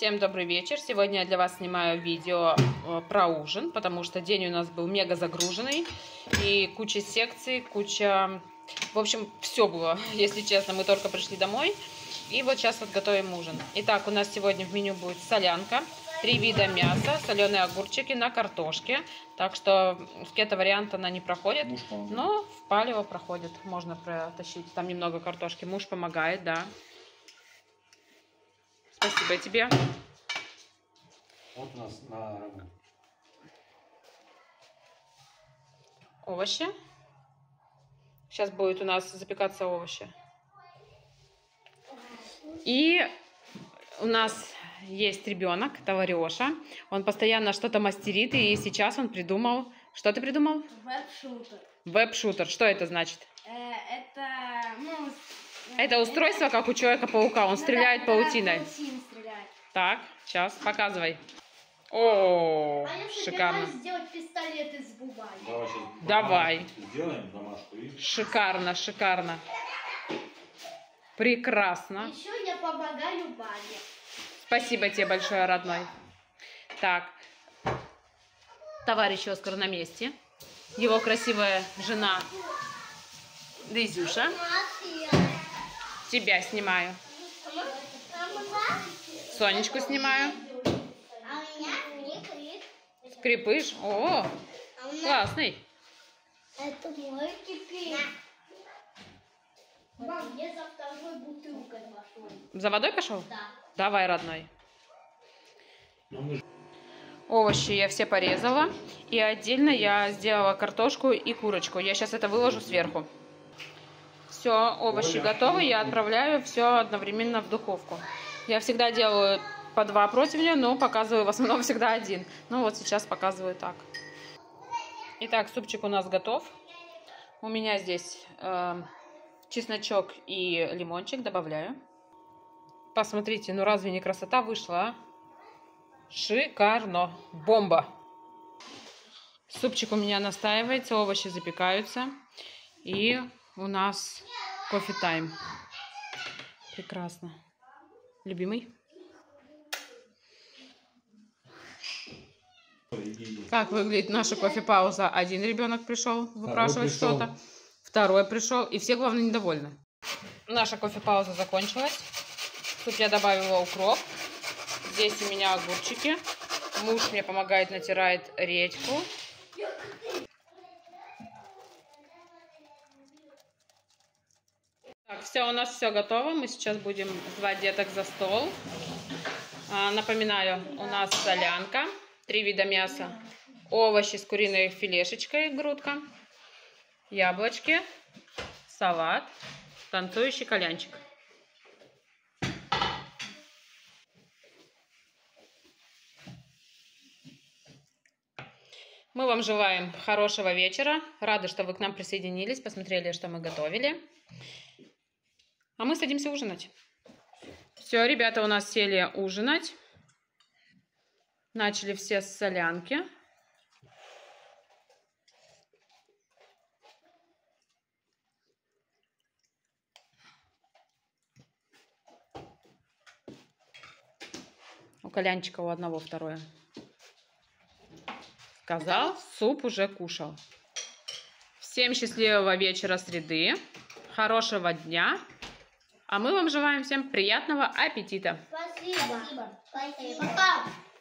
Всем добрый вечер. Сегодня я для вас снимаю видео про ужин, потому что день у нас был мега загруженный. И куча секций, В общем, все было, если честно. Мы только пришли домой. И вот сейчас вот готовим ужин. Итак, у нас сегодня в меню будет солянка, 3 вида мяса, соленые огурчики на картошке. Так что в кето-вариант она не проходит, но в палево проходит. Можно протащить. Там немного картошки. Муж помогает, да. Спасибо тебе. Вот у нас на рагу. Овощи. Сейчас будет у нас запекаться овощи. И у нас есть ребенок, это Варёша. Он постоянно что-то мастерит, и сейчас он придумал... Что ты придумал? Веб-шутер. Веб-шутер. Что это значит? Это устройство, как у Человека-паука. Он стреляет паутиной. Стреляет. Так, сейчас, показывай. О, шикарно. Сделать пистолет из бумаги. Давай. Сделаем домашку. Шикарно, шикарно. Прекрасно. Еще я помогаю маме. Спасибо тебе большое, родной. Так, товарищ Оскар на месте. Его красивая жена Дезюша. Тебя снимаю. Сонечку снимаю. Скрипыш. О, классный. Это мой кипиш. Мам, я за второй бутылкой пошел. За водой пошел? Да. Давай, родной. Овощи я все порезала. И отдельно я сделала картошку и курочку. Я сейчас это выложу сверху. Все, овощи готовы. Я отправляю все одновременно в духовку. Я всегда делаю по 2 противня, но показываю в основном всегда один. Ну вот сейчас показываю так. Итак, супчик у нас готов. У меня здесь чесночок и лимончик. Добавляю. Посмотрите, ну разве не красота вышла, а? Шикарно. Бомба. Супчик у меня настаивается, овощи запекаются. И у нас кофе-тайм. Прекрасно. Любимый? Как выглядит наша кофе-пауза? Один ребенок пришел выпрашивать что-то. Второй пришел. И все, главное, недовольны. Наша кофе-пауза закончилась. Тут я добавила укроп. Здесь у меня огурчики. Муж мне помогает, натирает редьку. Так, все, у нас все готово. Мы сейчас будем звать деток за стол. Напоминаю, у нас солянка, 3 вида мяса, овощи с куриной филешечкой, грудка, яблочки, салат, танцующий кальянчик. Мы вам желаем хорошего вечера. Рады, что вы к нам присоединились, посмотрели, что мы готовили. А мы садимся ужинать. Все, ребята у нас сели ужинать. Начали все с солянки. У кальянчика у одного второе. Сказал, суп уже кушал. Всем счастливого вечера среды. Хорошего дня. А мы вам желаем всем приятного аппетита. Спасибо. Спасибо. Пока.